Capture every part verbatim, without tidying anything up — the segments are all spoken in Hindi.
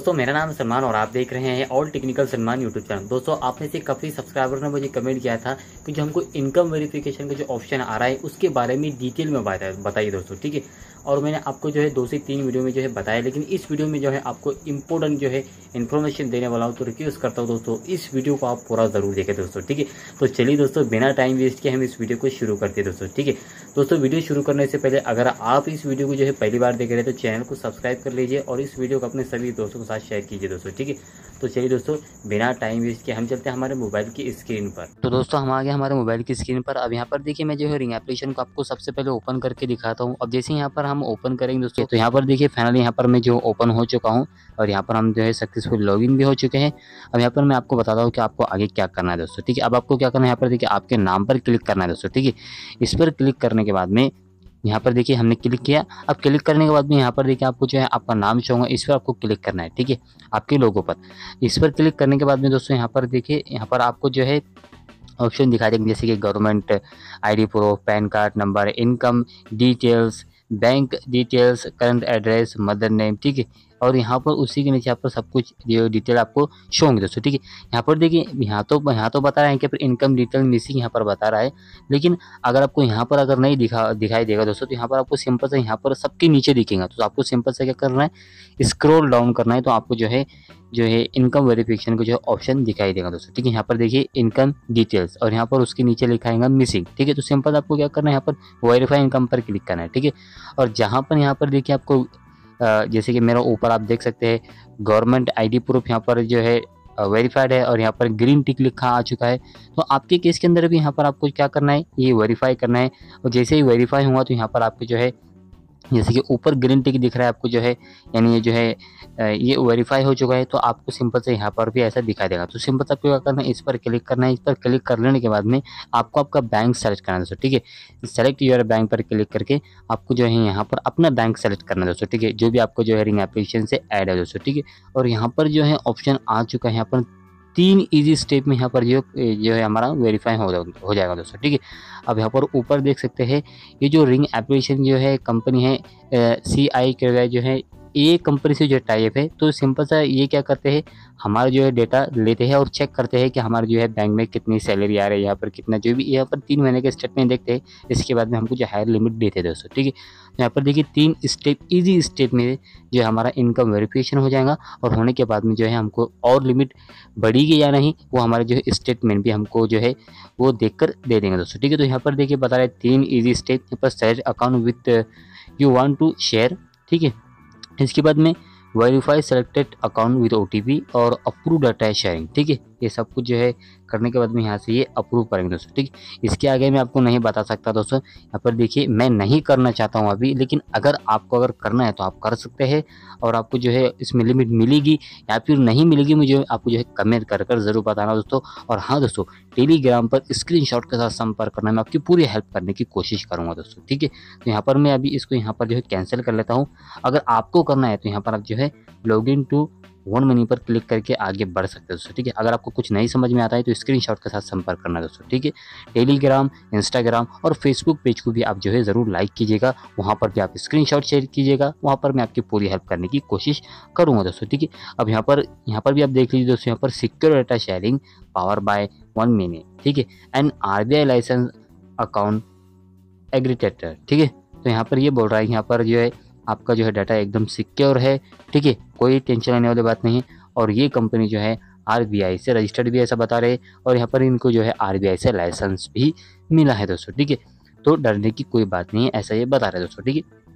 दोस्तों मेरा नाम है सलमान और आप देख रहे हैं all technical Salman YouTube channel. दोस्तों आप में से काफ़ी सब्सक्राइबर ने मुझे कमेंट किया था कि जो हमको इनकम वेरिफिकेशन का जो ऑप्शन आ रहा है उसके बारे में डिटेल में बताइए दोस्तों, ठीक है। और मैंने आपको जो है दो से तीन वीडियो में जो है बताया, लेकिन इस वीडियो में जो है आपको इंपॉर्टेंट जो है इन्फॉर्मेशन देने वाला हूँ। तो रिक्वेस्ट करता हूँ दोस्तों इस वीडियो को आप पूरा ज़रूर देखें दोस्तों, ठीक है। तो चलिए दोस्तों बिना टाइम वेस्ट किए हम इस वीडियो को शुरू करते हैं दोस्तों, ठीक है। दोस्तों वीडियो शुरू करने से पहले अगर आप इस वीडियो को जो है पहली बार देख रहे हैं तो चैनल को सब्सक्राइब कर लीजिए और इस वीडियो को अपने सभी दोस्तों के साथ शेयर कीजिए दोस्तों, ठीक है। तो चलिए दोस्तों बिना टाइम वेस्ट किए हम चलते हैं हमारे मोबाइल की स्क्रीन पर। तो दोस्तों हम आ गए हमारे मोबाइल की स्क्रीन पर। अब यहाँ पर देखिए मैं जो है रिंग एप्लीकेशन को आपको सबसे पहले ओपन करके दिखाता हूँ। अब जैसे यहाँ पर हम ओपन करेंगे दोस्तों तो यहाँ पर देखिए फाइनली यहाँ पर मैं जो ओपन हो चुका हूँ और यहाँ पर हम जो है सक्सेसफुल लॉगिन भी हो चुके हैं। अब यहाँ पर मैं आपको बताता हूँ कि आपको आगे क्या करना है दोस्तों, ठीक है। अब आपको क्या करना है, यहाँ पर देखिए आपके नाम पर क्लिक करना है दोस्तों, ठीक है। इस पर क्लिक करने के बाद में यहाँ पर देखिए हमने क्लिक किया। अब क्लिक करने के बाद में यहाँ पर देखिए आपको जो है आपका नाम शो होगा, इस पर आपको क्लिक करना है, ठीक है, आपके लोगों पर। इस पर क्लिक करने के बाद में दोस्तों यहाँ पर देखिए यहाँ पर आपको जो है ऑप्शन दिखा देंगे जैसे कि government ID proof, PAN card number, income details, bank details, current address, mother name, ठीक है। और यहाँ पर उसी के नीचे यहाँ पर सब कुछ जो डिटेल आपको शो होंगे दोस्तों, ठीक है। यहाँ पर देखिए यहाँ तो यहाँ तो बता रहे हैं कि इनकम डिटेल मिसिंग यहाँ पर बता रहा है, लेकिन अगर आपको यहाँ पर अगर नहीं दिखा दिखाई देगा दोस्तों तो यहाँ पर आपको सिंपल से यहाँ पर सबके नीचे दिखेगा। तो आपको सिंपल से क्या करना है, स्क्रॉल डाउन करना है, तो आपको जो है जो है इनकम वेरिफिकेशन का जो ऑप्शन दिखाई देगा दोस्तों, ठीक है। यहाँ पर देखिए इनकम डिटेल्स और यहाँ पर उसके नीचे लिखा है मिसिंग, ठीक है। तो सिंपल आपको क्या करना है, यहाँ पर वेरीफाई इनकम पर क्लिक करना है, ठीक है। और जहाँ पर यहाँ पर देखिए आपको जैसे कि मेरा ऊपर आप देख सकते हैं गवर्नमेंट आईडी प्रूफ यहाँ पर जो है वेरीफाइड है और यहाँ पर ग्रीन टिक लिखा आ चुका है। तो आपके केस के अंदर भी यहाँ पर आपको क्या करना है, ये वेरीफाई करना है। और जैसे ही वेरीफाई हुआ तो यहाँ पर आपको जो है जैसे कि ऊपर ग्रीन टिक दिख रहा है आपको जो है, यानी ये जो है ये वेरीफाई हो चुका है। तो आपको सिंपल से यहाँ पर भी ऐसा दिखाई देगा। तो सिंपल से आपको क्या करना है, इस पर क्लिक करना है। इस पर क्लिक कर लेने के बाद में आपको आपका बैंक सेलेक्ट करना है दोस्तों, ठीक है। सेलेक्ट योर बैंक पर क्लिक करके आपको जो है यहाँ पर अपना बैंक सेलेक्ट करना है दोस्तों, ठीक है, जो भी आपको जो है रिंग एप्लीकेशन से ऐड है दोस्तों, ठीक है। और यहाँ पर जो है ऑप्शन आ चुका है, यहाँ पर तीन इजी स्टेप में यहाँ पर जो जो है हमारा वेरीफाई हो हो जाएगा दोस्तों, ठीक है। अब यहाँ पर ऊपर देख सकते हैं ये जो रिंग एप्लीकेशन जो है कंपनी है सी आई के जो है ये कंपनी से जो टाइप है। तो सिंपल सा ये क्या करते हैं, हमारा जो है डेटा लेते हैं और चेक करते हैं कि हमारे जो है बैंक में कितनी सैलरी आ रही है, यहाँ पर कितना जो भी यहाँ पर तीन महीने के स्टेटमेंट देखते हैं। इसके बाद में हमको जो हायर लिमिट देते हैं दोस्तों, ठीक है। तो यहाँ पर देखिए तीन स्टेप इजी स्टेप में जो हमारा इनकम वेरिफिकेशन हो जाएगा और होने के बाद में जो है हमको और लिमिट बढ़ेगी या नहीं वो हमारे जो है स्टेटमेंट भी हमको जो है वो देख कर दे देंगे दोस्तों, ठीक है। तो यहाँ पर देखिए बता रहे तीन ईजी स्टेप, यहाँ पर select account with you want to share, ठीक है। इसके बाद में verify selected account with OTP और अप्रूव डाटा शेयरिंग, ठीक है। ये सब कुछ जो है करने के बाद में यहाँ से ये अप्रूव करेंगे दोस्तों, ठीक है। इसके आगे मैं आपको नहीं बता सकता दोस्तों। यहाँ पर देखिए मैं नहीं करना चाहता हूँ अभी, लेकिन अगर आपको अगर करना है तो आप कर सकते हैं और आपको जो है इसमें लिमिट मिलेगी या फिर नहीं मिलेगी मुझे आपको जो है कमेंट कर कर जरूर बताना दोस्तों। और हाँ दोस्तों टेलीग्राम पर स्क्रीनशॉट के साथ संपर्क करना, मैं आपकी पूरी हेल्प करने की कोशिश करूँगा दोस्तों, ठीक है। तो यहाँ पर मैं अभी इसको यहाँ पर जो है कैंसिल कर लेता हूँ। अगर आपको करना है तो यहाँ पर आप जो है log in to OneMoney पर क्लिक करके आगे बढ़ सकते हैं दोस्तों, ठीक है। अगर आपको कुछ नहीं समझ में आता है तो स्क्रीनशॉट के साथ संपर्क करना दोस्तों, ठीक है। टेलीग्राम, इंस्टाग्राम और फेसबुक पेज को भी आप जो है ज़रूर लाइक कीजिएगा, वहाँ पर भी आप स्क्रीनशॉट शेयर कीजिएगा, वहाँ पर मैं आपकी पूरी हेल्प करने की कोशिश करूँगा दोस्तों, ठीक है। अब यहाँ पर यहाँ पर भी आप देख लीजिए दोस्तों, यहाँ पर secure data sharing power by OneMoney, ठीक है, and R B I license account aggregator, ठीक है। तो यहाँ पर ये बोल रहा है यहाँ पर जो है आपका जो है डाटा एकदम सिक्योर है, ठीक है, कोई टेंशन लेने वाली बात नहीं है। और ये कंपनी जो है आरबीआई से रजिस्टर्ड भी ऐसा बता रहे हैं और यहाँ पर इनको जो है आरबीआई से लाइसेंस भी मिला है दोस्तों, ठीक है। तो डरने की कोई बात नहीं है, ऐसा ये बता रहे हैं दोस्तों, ठीक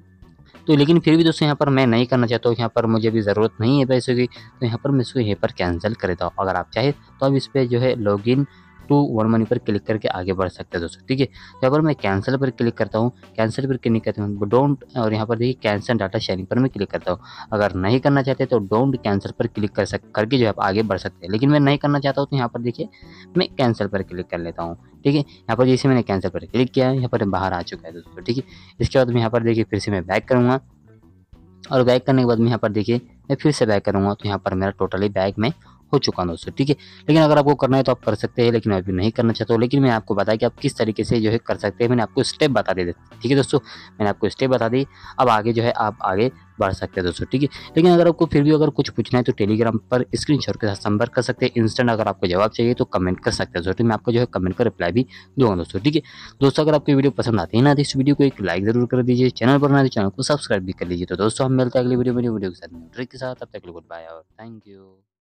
है। तो लेकिन फिर भी दोस्तों यहाँ पर मैं नहीं करना चाहता हूँ, यहाँ पर मुझे भी ज़रूरत नहीं है पैसे की, तो यहाँ पर मैं इसको यहाँ पर कैंसिल कर देता हूँ। अगर आप चाहे तो आप इस पर जो है log in to OneMoney पर क्लिक करके आगे बढ़ सकते हैं दोस्तों, ठीक है। यहाँ पर मैं कैंसिल पर क्लिक करता हूँ, कैंसिल पर क्लिक करता हूँ डोंट, और यहाँ पर देखिए कैंसिल डाटा शेयरिंग पर मैं क्लिक करता हूँ। अगर नहीं करना चाहते तो डोंट कैंसिल पर क्लिक कर सक करके जो है आप आगे बढ़ सकते हैं, लेकिन मैं नहीं करना चाहता हूँ तो यहाँ पर देखिए मैं कैंसिल पर क्लिक कर लेता हूँ, ठीक है। यहाँ पर जैसे मैंने कैंसिल पर क्लिक किया है यहाँ पर बाहर आ चुका है दोस्तों, ठीक है। इसके बाद मैं यहाँ पर देखिए फिर से मैं बैक करूँगा और बैक करने के बाद में यहाँ पर देखिए मैं फिर से बैक करूँगा तो यहाँ पर मेरा टोटली बैक में हो चुका है दोस्तों, ठीक है। लेकिन अगर आपको करना है तो आप कर सकते हैं, लेकिन मैं अभी नहीं करना चाहता हूँ। लेकिन मैं आपको बताया कि आप किस तरीके से जो है कर सकते हैं, मैंने आपको स्टेप बता दिए, ठीक है दोस्तों। मैंने आपको स्टेप बता दी, अब आगे जो है आप आगे बढ़ सकते हैं दोस्तों, ठीक है। लेकिन अगर आपको फिर भी अगर कुछ पूछना है तो टेलीग्राम पर स्क्रीनशॉट के साथ संपर्क कर सकते हैं। इंस्टेंट अगर आपको जवाब चाहिए तो कमेंट कर सकते हैं दोस्तों, मैं आपको जो है कमेंट का रिप्लाई भी दूंगा दोस्तों, ठीक है। दोस्तों अगर आपको वीडियो पसंद आती है ना तो इस वीडियो को एक लाइक जरूर कर दीजिए, चैनल पर ना तो चैनल को सब्सक्राइब भी कर लीजिए। तो दोस्तों हम मिलते हैं अगली वीडियो में वीडियो के साथ, न्यू ट्रिक के साथ। तब तक के लिए गुड बाय और थैंक यू।